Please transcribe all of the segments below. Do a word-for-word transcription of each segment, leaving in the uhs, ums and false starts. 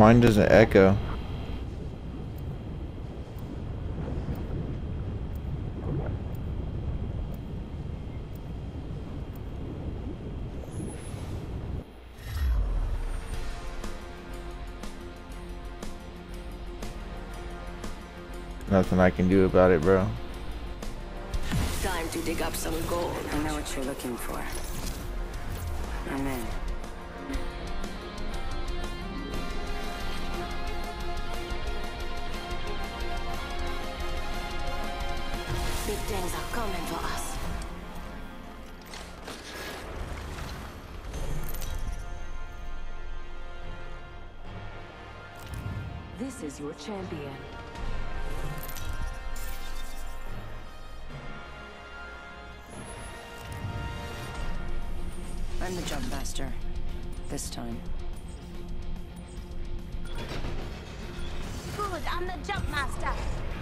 Mine doesn't echo. Nothing I can do about it, bro. Time to dig up some gold. I know what you're looking for. I'm in. Big things are coming for us. This is your champion. I'm the jump master. This time. Good, I'm the jump master.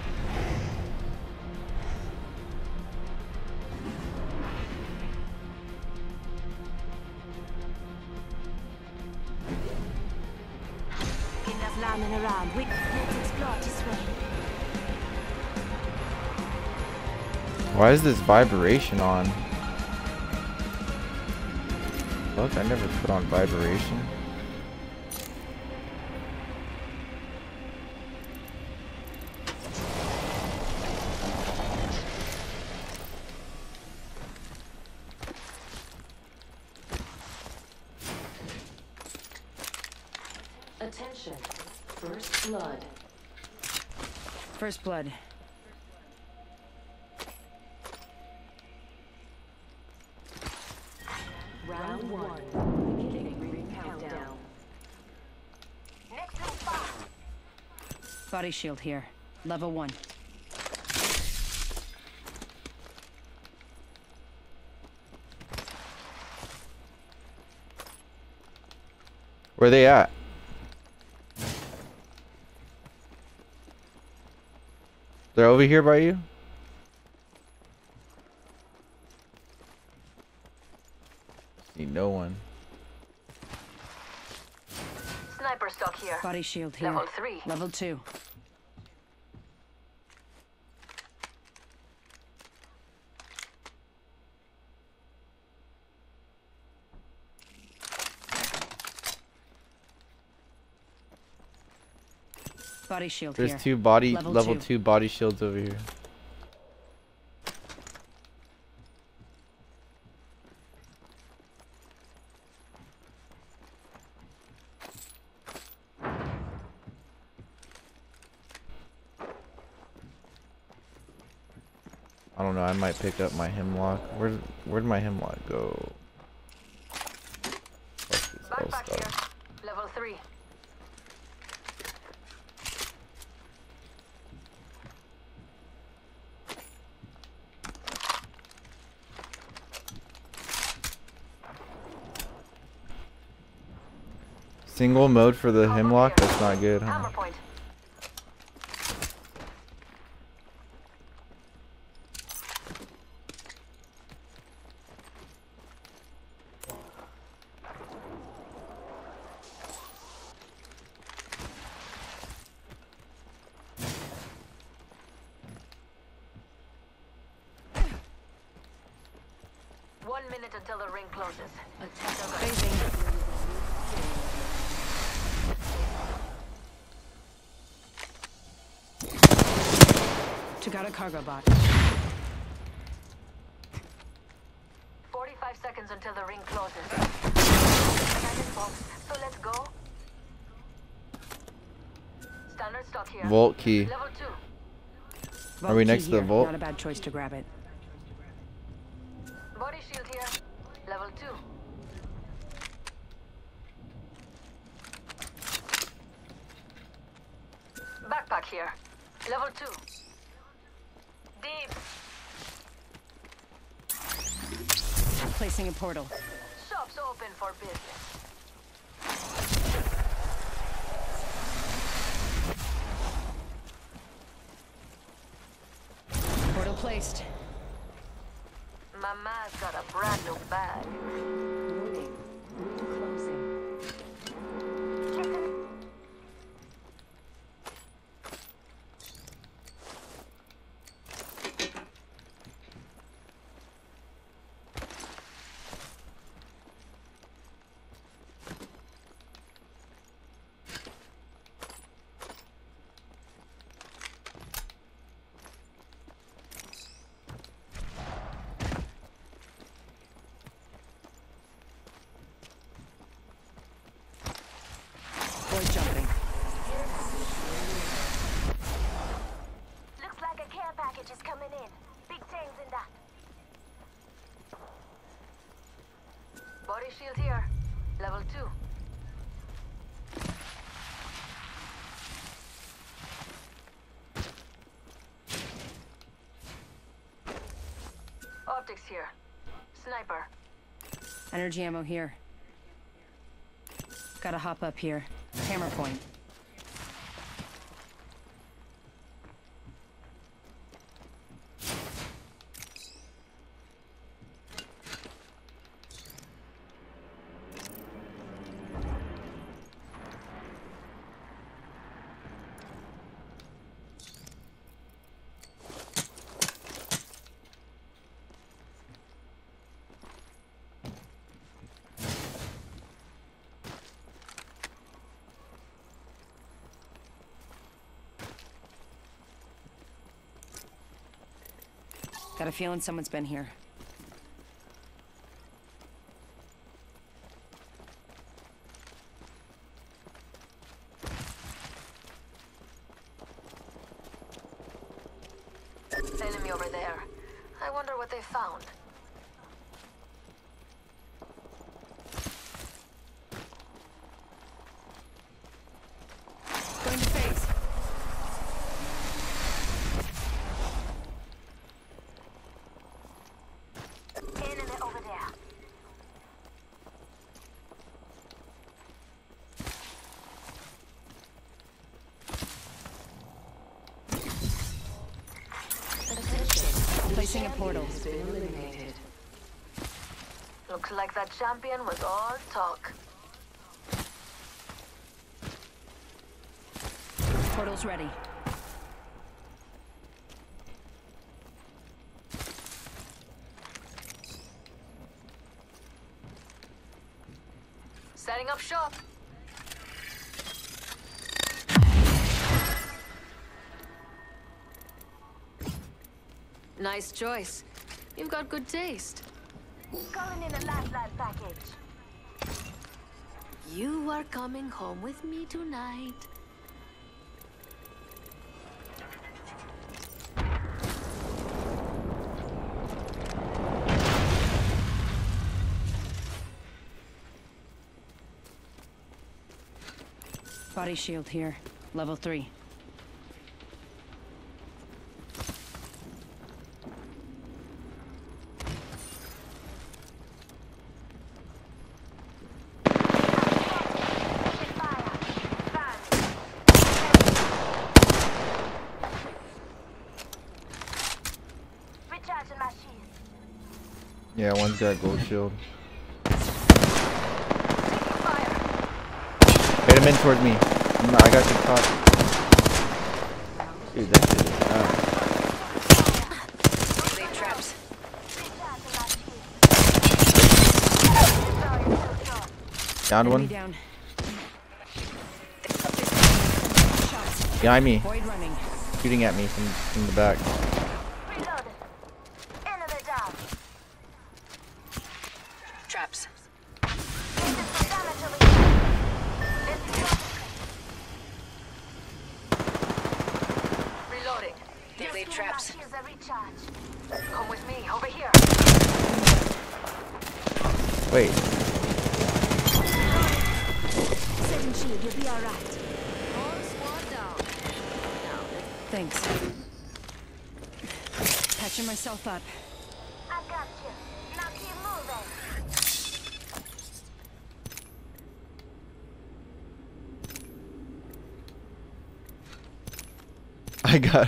Enough lambing around. We, let's explore this way. Why is this vibration on? Look, I never put on vibration. Attention. First blood. First blood. Round one. Beginning ring countdown. Next move back. Body shield here. Level one. Where they at? They're over here by you? See no one. Sniper stock here. Body shield here. Level three. Level two. Body shield There's here. two body Level level two. two body shields over here. I don't know, I might pick up my hemlock. Where where'd my hemlock go? Fuck this whole Backpack here. stuff. Level three. Single mode for the hemlock? That's not good, huh? Hammer point. One minute until the ring closes. Phasing. Took out a cargo bot. forty-five seconds until the ring closes. Cannon box. So let's go. Standard stock here. Vault key. Level two. Are we Vault next key to the here. vault? Not a bad choice to grab it. Body shield here. Level two. Backpack here. Level two. Deep. Placing a portal. Shops open for business. Portal placed. Mama's got a brand new bag. Warning. Closing. optics here. Sniper. Energy ammo here. Gotta hop up here. Hammer point. Got a feeling someone's been here. Enemy over there. I wonder what they found. Going to phase. Enemy over there. Placing a portal. Looks like that champion was all talk. Portal's ready. Setting up shop. Nice choice. You've got good taste. Calling in a lifeline package. You are coming home with me tonight. Body shield here. Level three. Yeah, one's got gold shield. Hit him in towards me. No, I got you caught. Dude, that shit is bad. Leave traps. Downed Enemy one. down. Behind me. Void running. Shooting at me from, from the back. Reloaded. Enemy down. Traps. Reloading. They laid traps. Come with me, over here. Wait. Setting shield, you'll be alright. All squad down. Now, Thanks. Patching myself up. I got you. Now keep moving. I got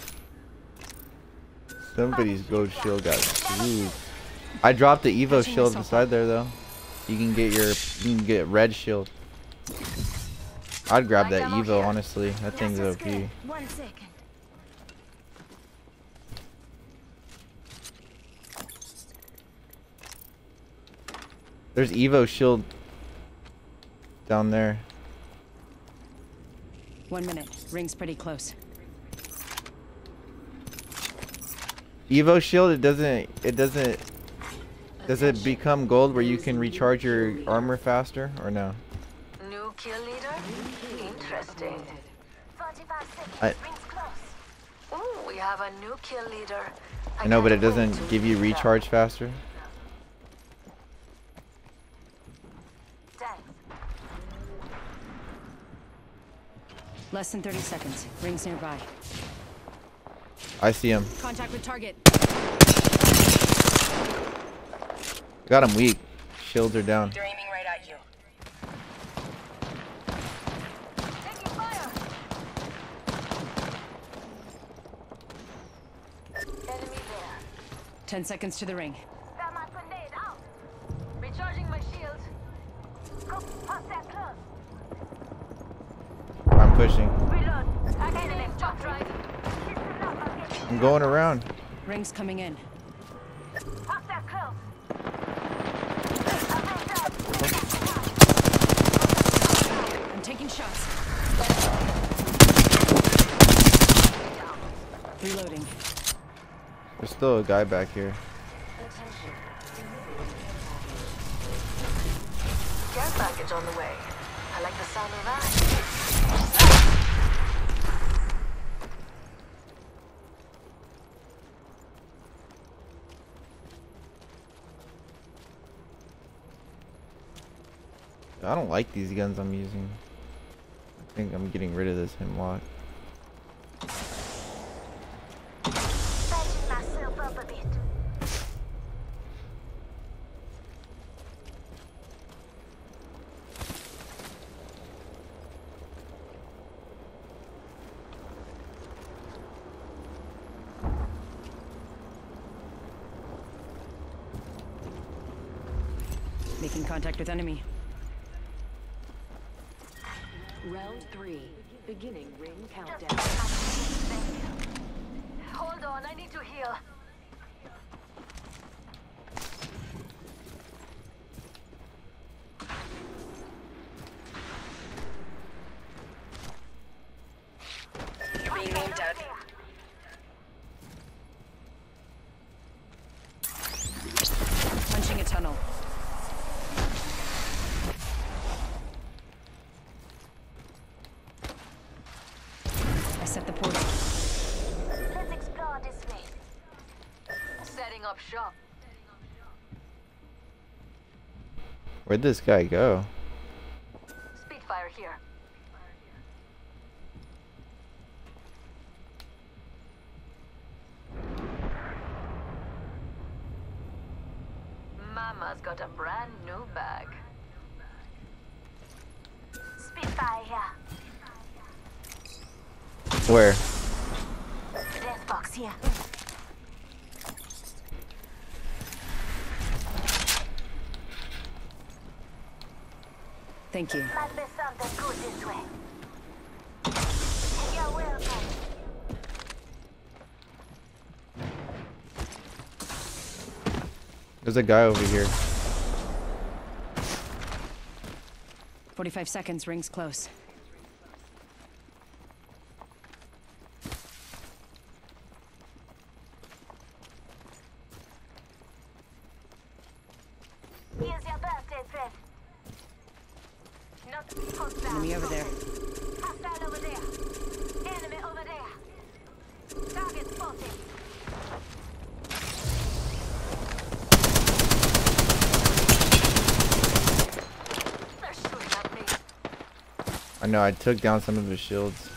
somebody's gold shield got screwed. I dropped the Evo shield inside there though. You can get your you can get red shield. I'd grab that Evo honestly. That thing's O P. One second. There's Evo shield down there. One minute. Ring's pretty close. Evo shield, it doesn't it doesn't does it become gold where you can recharge your armor faster or no? New kill leader? Interesting. forty-five seconds. I- Rings close. Ooh, we have a new kill leader. I know, but it can't wait doesn't to give you meet them. recharge faster. Thanks. Less than thirty seconds. Ring's nearby. I see him. Contact with target. Got him weak. Shields are down. They're aiming right at you. Taking fire. Enemy there. Ten seconds to the ring. Got my grenade out. Recharging my shield. Go past that close. I'm pushing. Reload. I got enemy top right. I'm going around. Ring's coming in. Past that close. I'm taking shots. Reloading. There's still a guy back here. Care package on the way. I like the sound of that. I don't like these guns I'm using. I think I'm getting rid of this hemlock. Patching myself up a bit. Making contact with enemy. Round three. Beginning ring countdown. Hold on, I need to heal. You're being aimed at. Punching a tunnel. I set the portal. Let's explore this way. Setting up shop. Where'd this guy go? Speedfire here. Mama's got a brand new bag. Speedfire here. Where? Death box here. Thank you. Might be something good this way. You're welcome. There's a guy over here. Forty-five seconds. Ring's close. Here's your birthday thread. Not hostile. Enemy over there. Hostile over there. Enemy over there. Target spotted. They're shooting at me. I know, I took down some of his shields.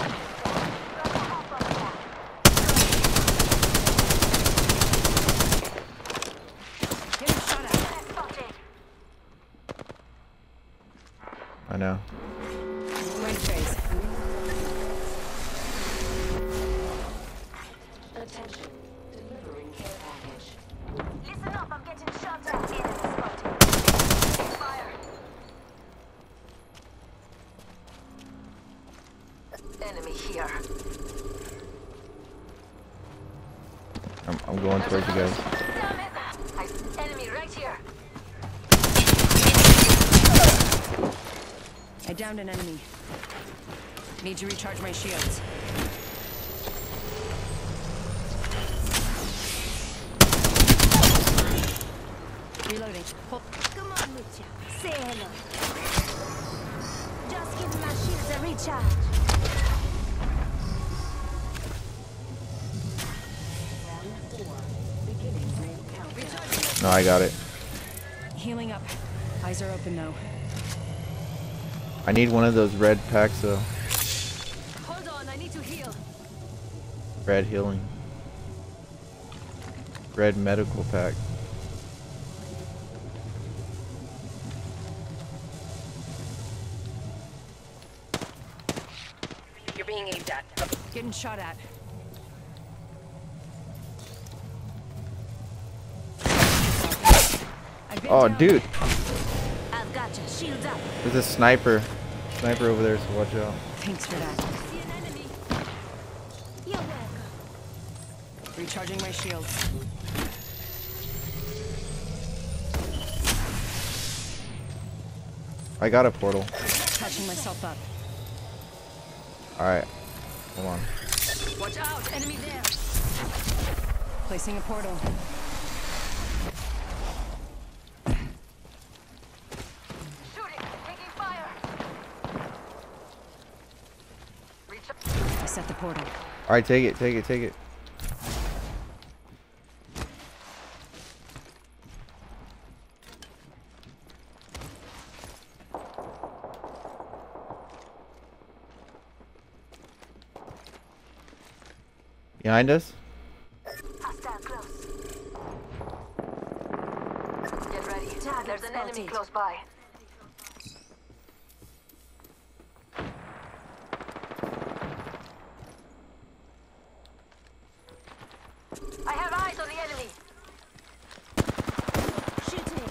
Getting shot at. Spotted. I know. Going to phase. Attention. Delivering care package. Listen up, I'm getting shot at. Enemy spotted. Fire. Enemy here. I'm, I'm going towards you guys. Damn it! I, enemy right here. I downed an enemy. Need to recharge my shields. Reloading. Hold. Come on, Lucia. Say hello. Just give my shields a recharge. Beginning ring countdown. No, I got it. Healing up. Eyes are open though. I need one of those red packs though. Hold on, I need to heal. Red healing. Red medical pack. being aimed at. Getting shot at. I've been Oh, down. dude. I've got you. Shields up. There's a sniper. Sniper over there, so watch out. Thanks for that. See an enemy. You're welcome. Recharging my shields. I got a portal. Patching myself up. Alright. Hold on. Watch out! Enemy there! Placing a portal. Shooting. Taking fire. I set the portal. Alright, take it, take it, take it. Behind us? Hostile close. Get ready. There's an enemy close by. I have eyes on the enemy. Shooting.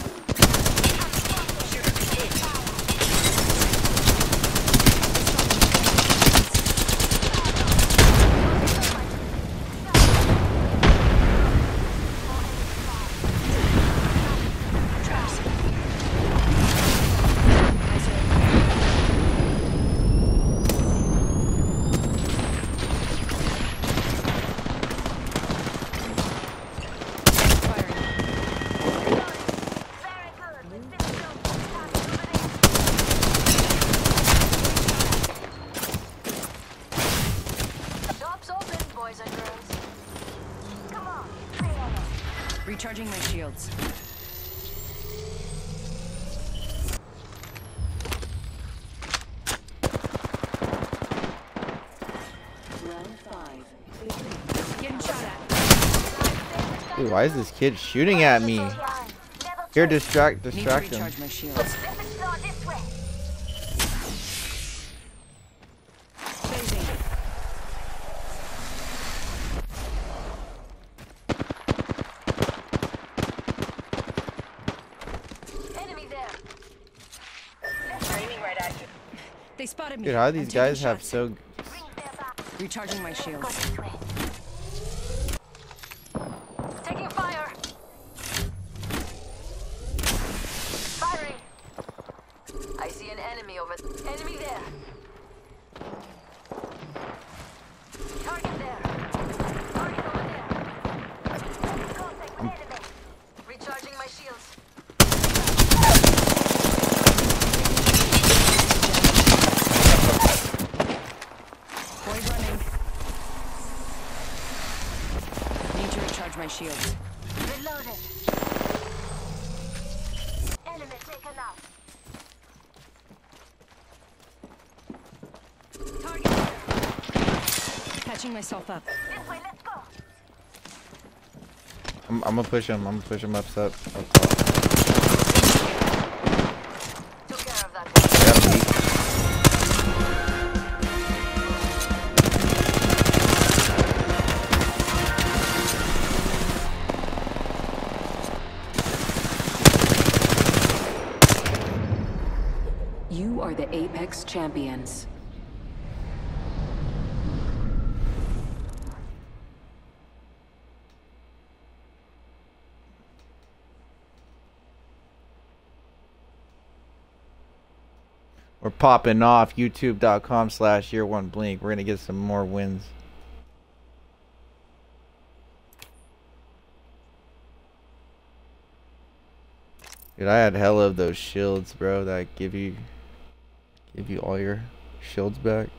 Shops open, boys and girls. Come on. Recharging my shields. Round five. Getting shot at. Dude, why is this kid shooting at me? Here, distract, Need to distract him. recharge my shields. Let's explore this way. Phasing. Enemy there. Aiming right at you. They spotted me. Dude, how do I'm these taking guys have shots. so... Bring their back. Recharging my Go shields. this way. Taking fire. Firing. I see an enemy over. Enemy there. Target there. Target over there. Contact with enemy. Recharging my shields. Void running. Need to recharge my shields. Reloaded. Enemy taken out. Target there. Patching myself up. This way, let's go. I'm, I'm gonna push him. I'm gonna push him up, up, up top. Took care of that. Grab me. You are the Apex Champions. We're popping off. YouTube.com slash year one blink. We're gonna get some more wins. Dude, I had hella of those shields, bro, that give you give you all your shields back.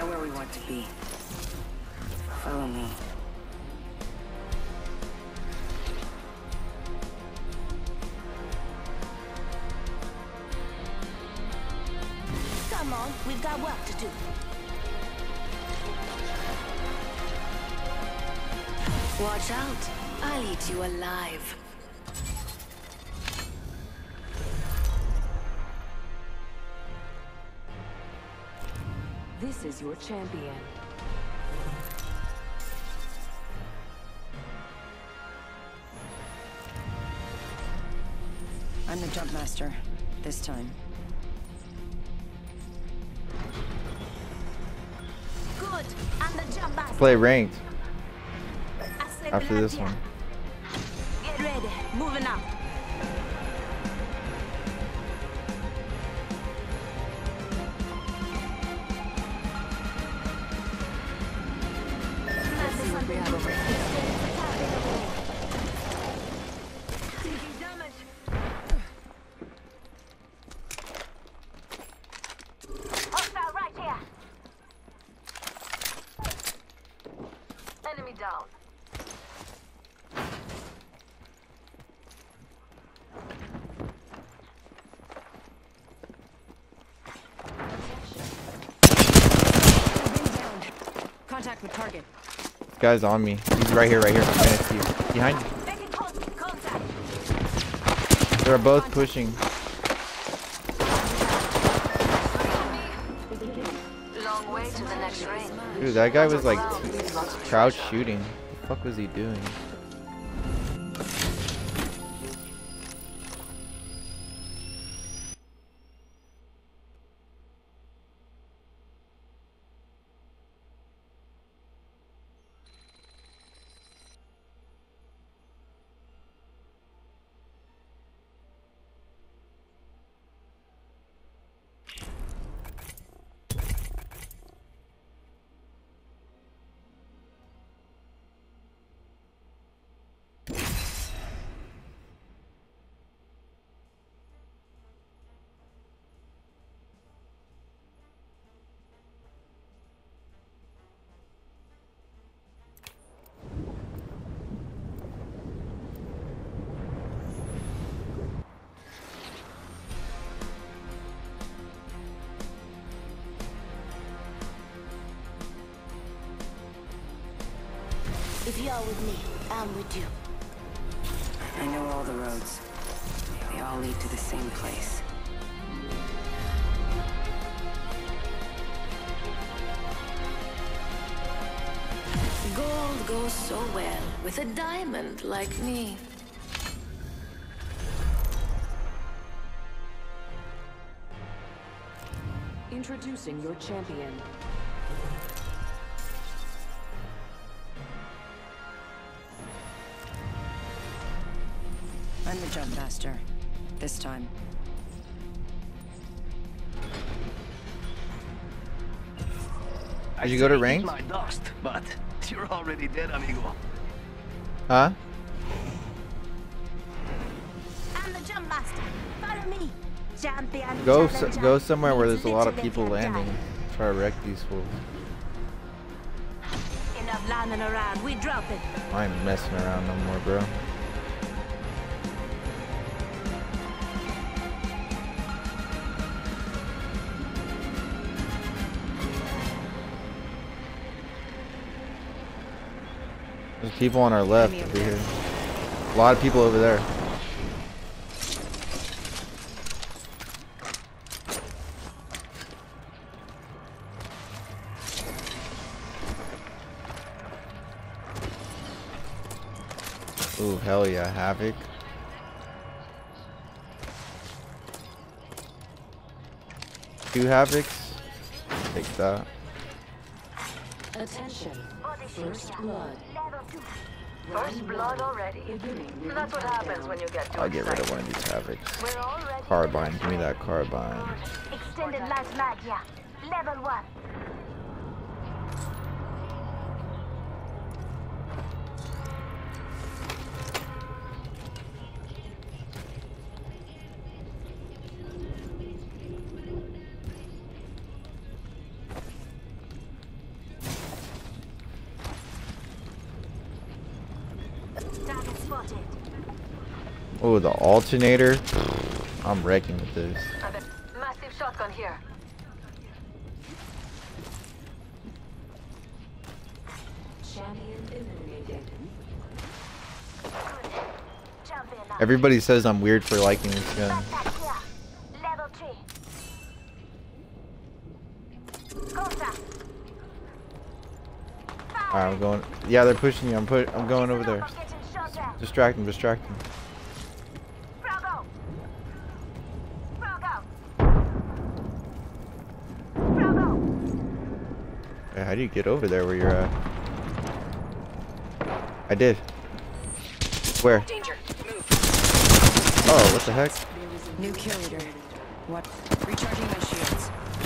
are where we want to be. Follow me. Come on, we've got work to do. Watch out. I'll eat you alive. This is your champion. I'm the jump master. This time. Good. I'm the jump master. Play ranked I say after this Bladia. one. Get ready. Moving up. Taking damage. Hostile right here. Enemy down. Contact with target. Guy's on me. He's right here, right here. I'm gonna see you. Behind you. Making con- contact. They're both pushing. Long way to the next ring. Dude, that guy was like crouch shooting. What the fuck was he doing? If you're with me, I'm with you. I know all the roads. They all lead to the same place. Gold goes so well with a diamond like me. Introducing your champion. I'm the jump master. This time. Did you go to ranked? My dust, but you're already dead, amigo. Huh? I'm the jump master. Follow me. Champion. Go s challenger. go somewhere where there's a lot of Literally people can't landing. Try to wreck these fools. die. Enough landing around. We drop it. I ain't messing around no more, bro. There's people on our left over here. A lot of people over there. Ooh, hell yeah, Havoc. Two Havocs. Take that. Attention. First blood. First blood already. That's what happens when you get too I'll get rid of excited. one of these Havocs. We're already Carbine, give me that carbine. extended life mag, yeah. Level one. Oh, the alternator. I'm wrecking with this. Massive shotgun here. Champion eliminated. Everybody says I'm weird for liking this gun. Level three. Alright, I'm going. Yeah, they're pushing you. I'm put. I'm going over there. Distract them. Distract them. Bravo. Bravo. Hey, how do you get over there where you're at? I did. Where? Danger. Move. Oh, what the heck? New kill leader. What? Recharging my shields.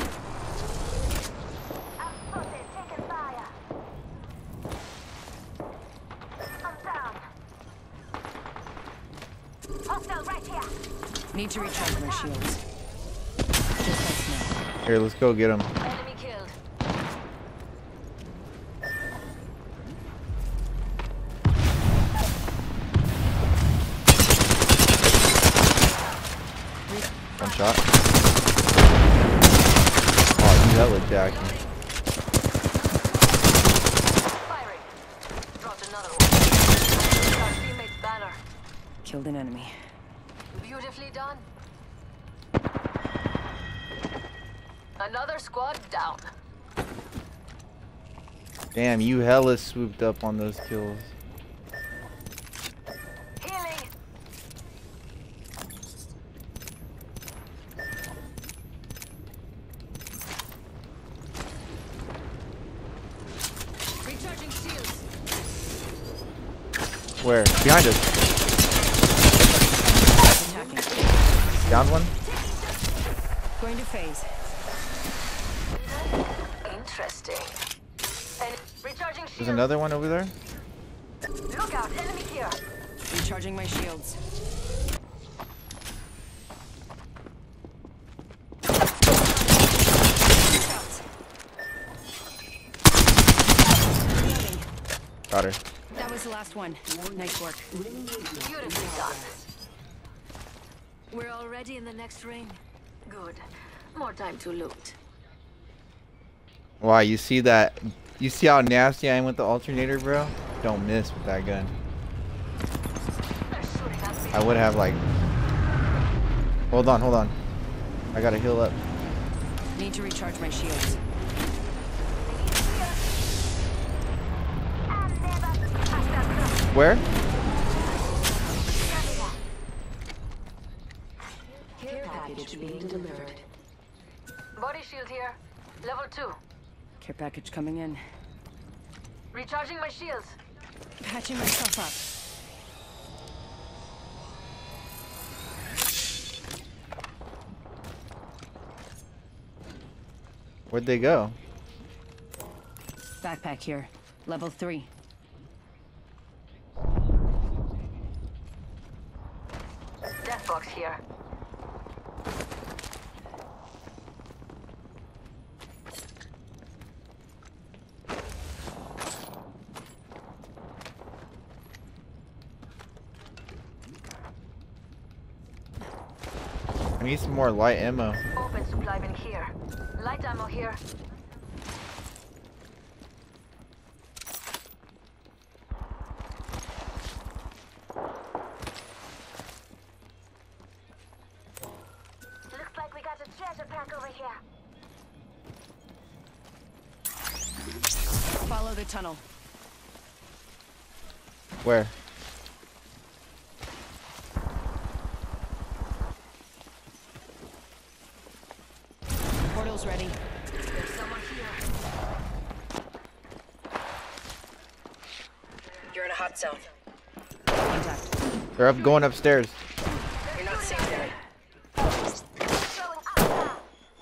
Need to recharge my shields. Just like now. Here, let's go get him. Enemy killed. One shot. Oh, you hella jacking. Firing. Dropped another one. Our teammate's banner. Killed an enemy. Beautifully done. Another squad down. Damn, you hella swooped up on those kills. Healing. Recharging shields. Where? Behind us. Attacking. Down one. Going to phase. Interesting. And recharging There's shields. another one over there. Look out, enemy here. Recharging my shields. Got her. That was the last one. Nice work. Beautifully done. We're already in the next ring. Good. More time to loot. Wow, you see that? You see how nasty I am with the alternator, bro? Don't miss with that gun. They're shooting at me. I would have like. Hold on, hold on. I gotta heal up. Need to recharge my shields. Where? Care package being delivered. Body shield here. Level two. Care package coming in. Recharging my shields. Patching myself up. Where'd they go? Backpack here. Level three. Death box here. I need some more light ammo. Open supply bin here. Light ammo here. Looks like we got a treasure pack over here. Follow the tunnel. Where? Portal's ready. There's someone here. You're in a hot zone. Contact. They're up, going upstairs. You're not safe there. Showing up now.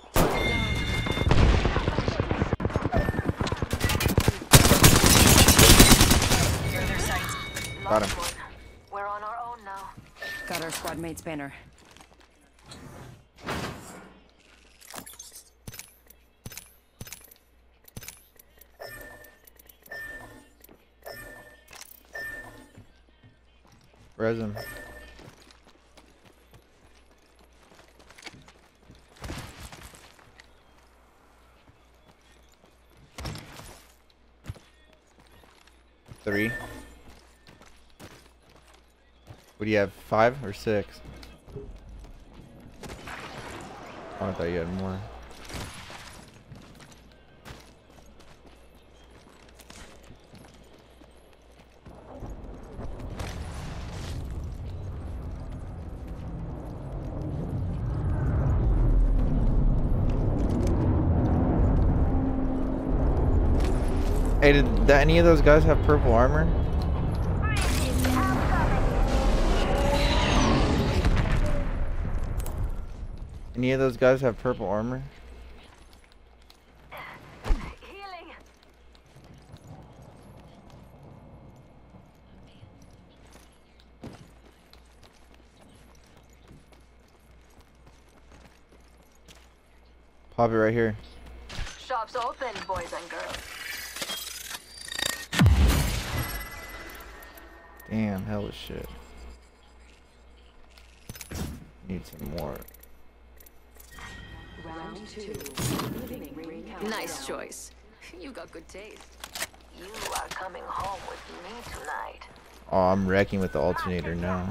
You're in their sights. Got him. Lost one. We're on our own now. Got our squad mate's banner. Res him. Three. What do you have? Five or six? Oh, I thought you had more. Hey, did that, any of those guys have purple armor? Any of those guys have purple armor? Healing. Pop it right here. Shops open, boys and girls. Damn, hell of shit. Need some more. Round two. Living ring countdown. Nice choice. You got good taste. You are coming home with me tonight. Oh, I'm wrecking with the alternator now.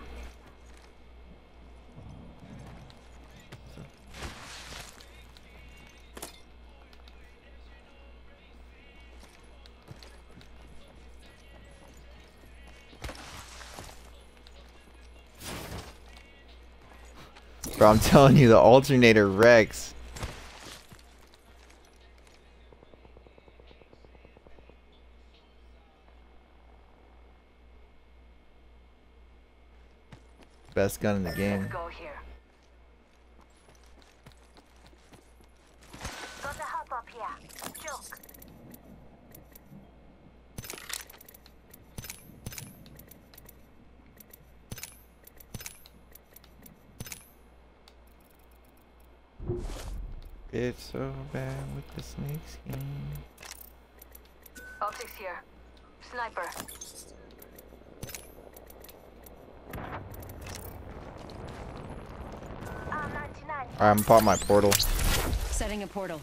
Bro, I'm telling you, the alternator wrecks. Best gun in the game. Let's go here. Got the hop up here. Joke. It's so bad with the snake skin. Optics here. Sniper. Alright, I'm gonna pop my portal. Setting a portal.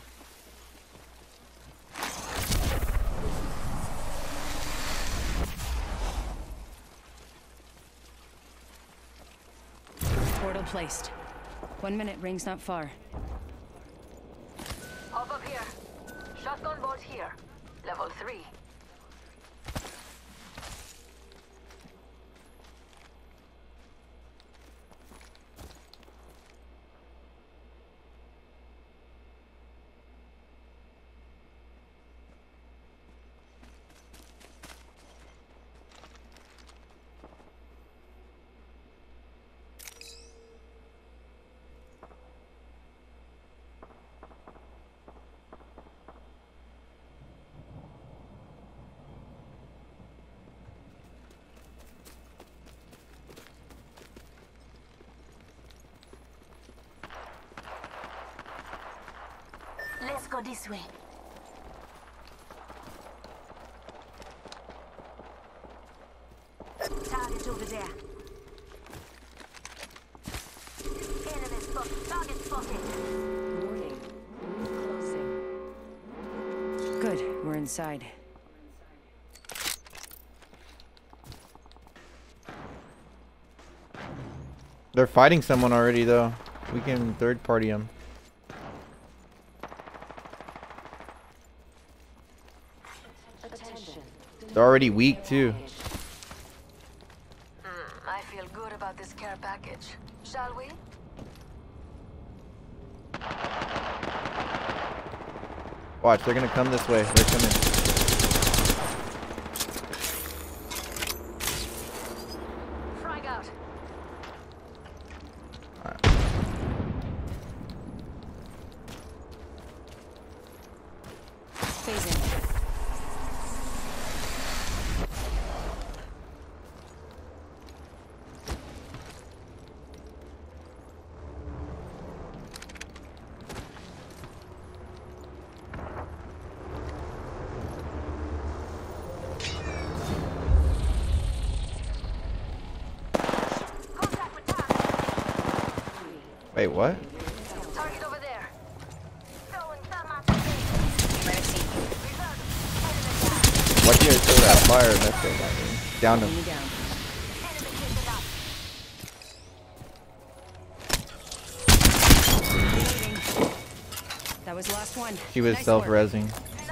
Portal placed. One minute, ring's not far. Hop up here. Shotgun bolt here. Level three. Let's go this way. Target over there. Enemy spotted. Target spotted. Warning. Closing. Good, we're inside. They're fighting someone already, though. We can third party them. Attention. They're already weak, too. Mm, I feel good about this care package. Shall we? Watch, they're gonna come this way. They're coming. Frag out. Alright. Phasing. Contact with target. Wait, what? Target over there. Throwing thermite. Medic team. Reload. Enemy down. Why'd you guys throw that fire? That's so bad. Down him. Enemy down. Reloading. That was the last one. She was Nice work. self-resing.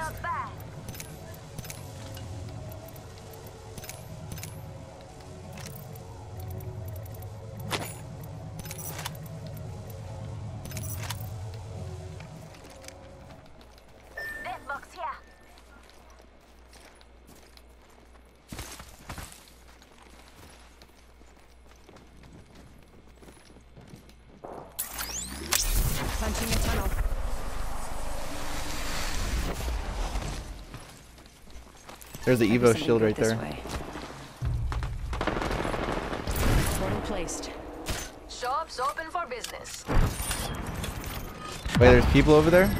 Punching a tunnel. There's the Evo shield right there. Way. Portal placed. Shops open for business. Wait, there's people over there?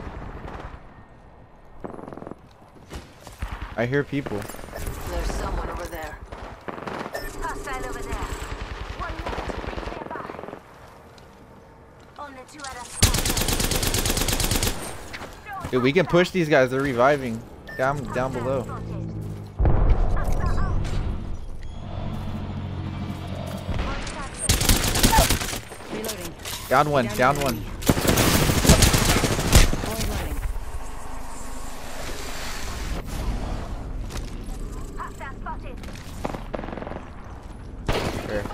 I hear people. There's someone over there. Hostile over there. One minute. Nearby. Only two out of squad. Dude, we can push these guys. They're reviving. Down, down below. Reloading. Down one. Down one. Going running. There.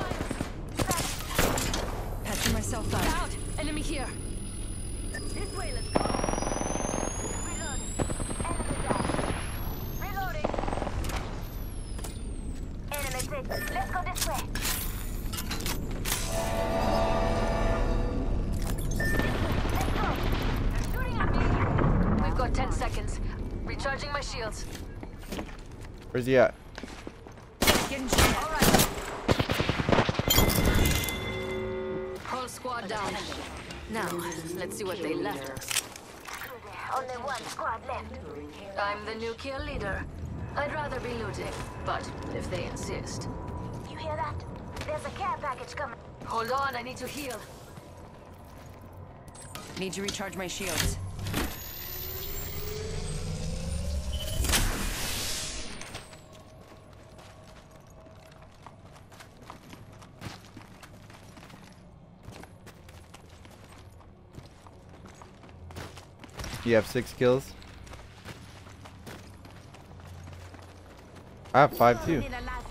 Patching myself up. Out! Enemy here. This way, let's go. Reloading. Enemy down. Reloading. Enemy taken. Let's go this way. Let's go. They're shooting at me. We've got ten seconds. Recharging my shields. Where's he at? Getting shot. All right. Whole squad down. Now, let's see what they left us. Only one squad left. I'm the new kill leader. I'd rather be looting, but if they insist. You hear that? There's a care package coming. Hold on, I need to heal. Need to recharge my shields. You have six kills. I have five too.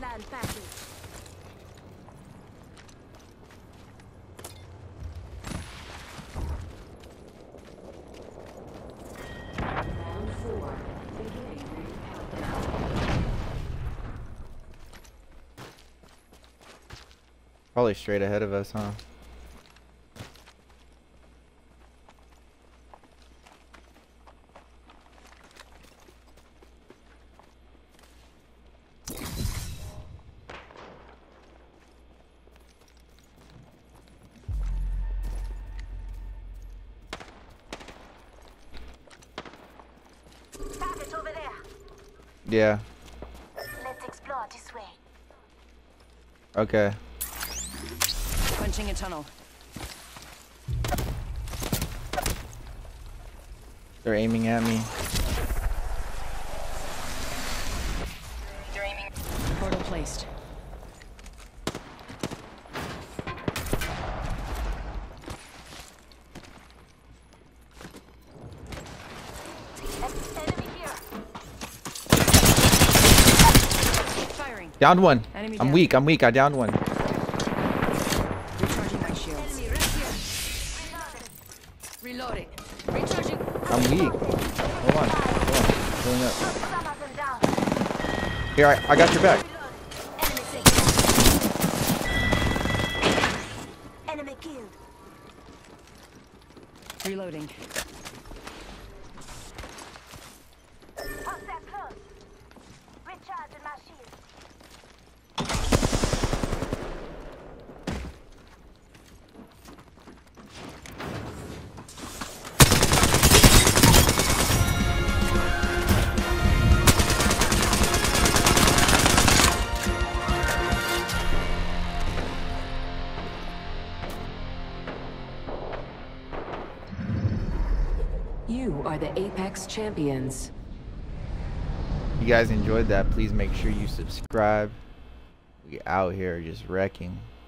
Round four. Beginning ring countdown. Probably straight ahead of us, huh? Package over there. Yeah. Let's explore this way. Okay. Punching a tunnel. They're aiming at me. Portal placed. Enemy here. Firing. Downed one. Enemy I'm down. weak. I'm weak. I downed one. Recharging my shields. Enemy right here. Reloading. Recharging. I'm weak. Hold on. Hold on. Filling up. Some of them down. Here, I, I got your back. Enemy taken. Enemy killed. Reloading. Hostile close. Recharging my shield. You are the Apex champions. you guys enjoyed that, please make sure you subscribe. We out here just wrecking.